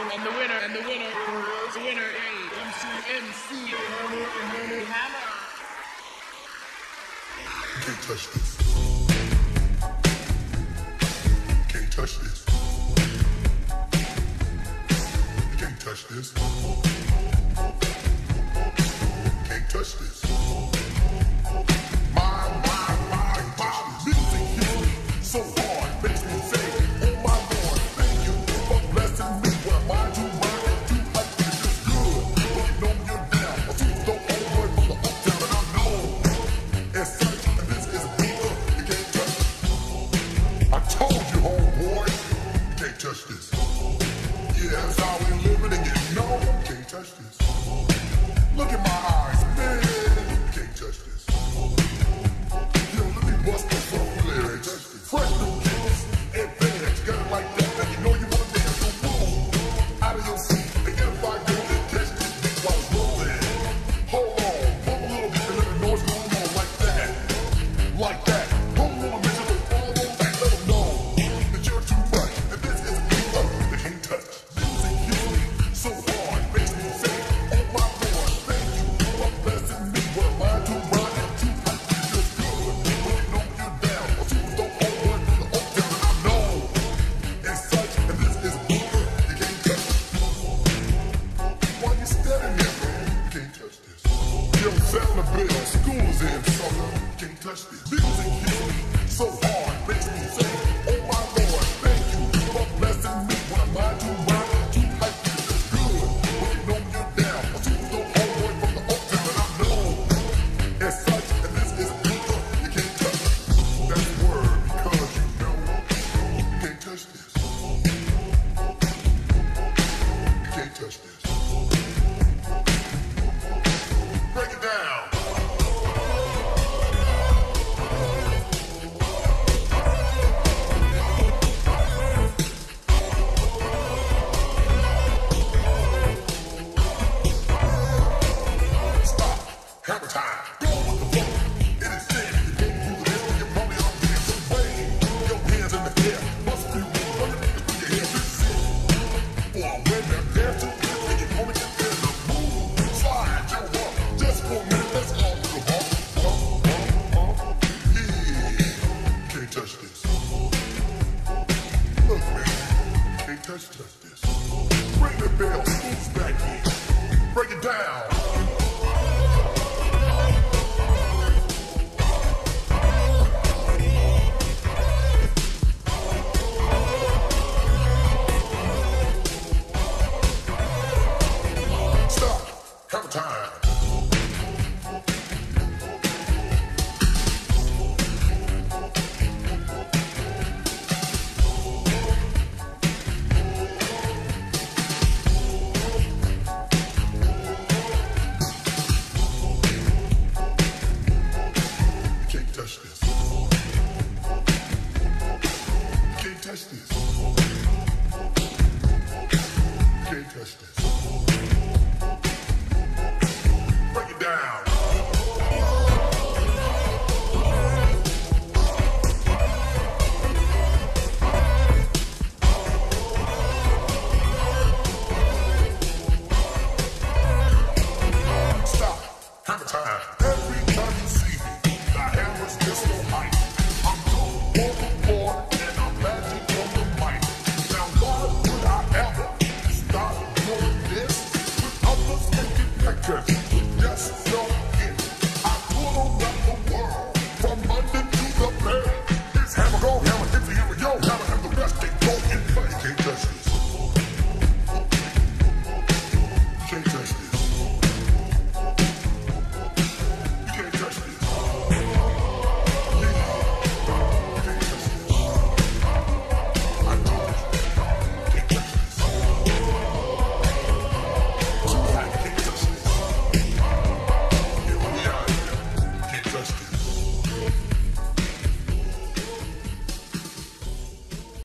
winner, MC Hammer. Can't touch this. Can't touch this. You can't touch this. Can't touch this. My music hits me so hard, makes me say, oh my Lord, thank you for blessing me. What am I to rock to like this is good? But you know you're down. I see the old boy from the uptown, and I know it's such, and this is bigger. You can't touch it. I told you, homeboy, you can't touch this. Yeah, that's how we living, and you know you can't touch this. Look at my eyes, man. You can't touch this. Yo, let me bust the funk lyrics. Fresh new kicks, advance, got it like that. Now you know you wanna dance, so move out of your seat and get a fire girl and catch this beat while it's rolling. Hold on, pump a little bit and let the noise go on like that. Like that. Hold on, bitch, and all on back. Let them know that you're too much. And this is a beat they can't touch. Music hits me so hard, makes me say, oh my Lord, thank you for blessing me. What am I to rock to like this is good? But you know you're down. I see the old one from the uptown, and I know it's such, and this is bigger. You can't touch it. Why you standing there, man? You can't touch this. Yo, sound the bell, school is in, sucker. You can't touch this. Music hits me so hard, makes me say, oh my Lord, thank you for blessing me. What am I to rock to like this is good? But you know you're down. I see the old boy from the uptown, and I know it's such, and this is bigger. You can't touch it. That's the word, because you know you can't touch this. You can't touch this. Break it down. Stop. Hammer time. Go with the flow. It is said you can't do this when you're probably on the some way. Your hands in the air. Must be weak. Run your niggas through your hands. This is it. Or when they're there to this, and you only get there to move. Slide your walk. Just for a minute, let's all do the walk. Yeah. Can't touch this. Look, man. Can't touch this. Ring the bell. Who's back here? Break it down.